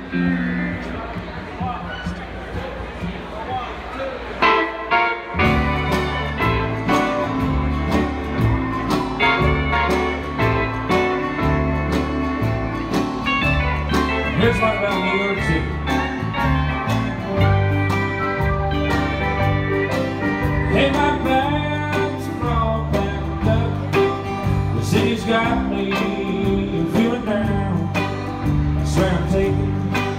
Here's one about New York City. Hey, my bags are all packed up. The city's got me feeling down. I swear I'm taking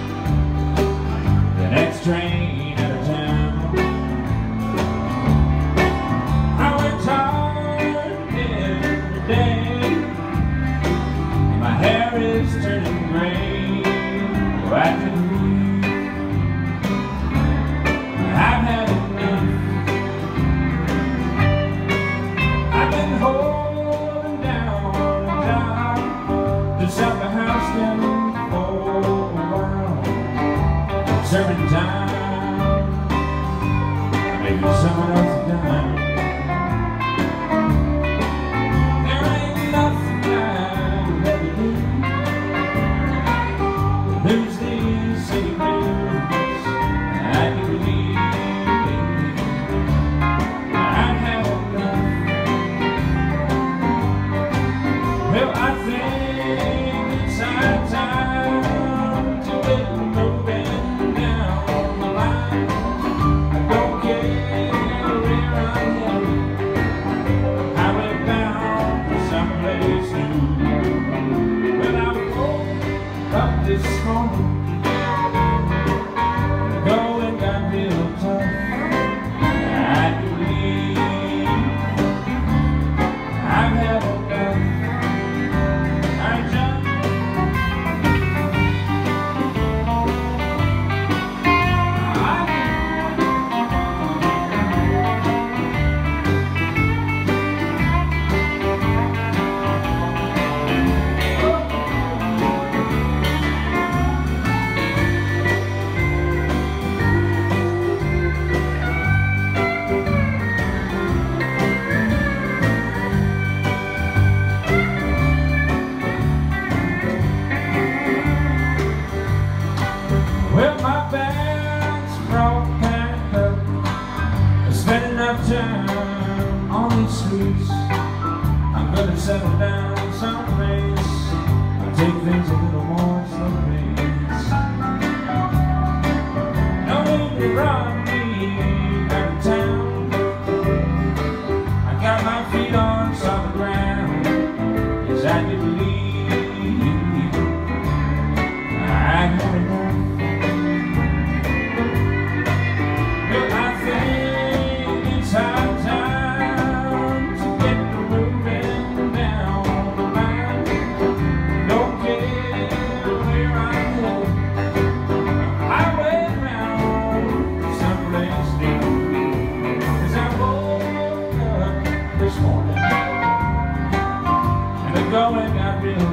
the next train out of town. I worked hard every day, and my hair is turning gray. I can leave. I've had enough. I've been holding down a job just out the house down for a while, serving time, maybe someone else a dime. There ain't nothing I'd rather do. Who's these city blues? I can believe I've had enough. Well, I think it's high time to get moving down the line. I don't care where I'm headed. Highway bound for someplace new. Well, I woke up this morning, the going got real tough. I can believe I've had enough. I jumped. Well, my bags are all packed up. I spent enough time on these streets. I'm gonna settle down someplace. I'll take things a little more slow pace. No need to run me out of town. I got my feet on solid ground. Yes, I do believe I've had enough. This morning, and the going got real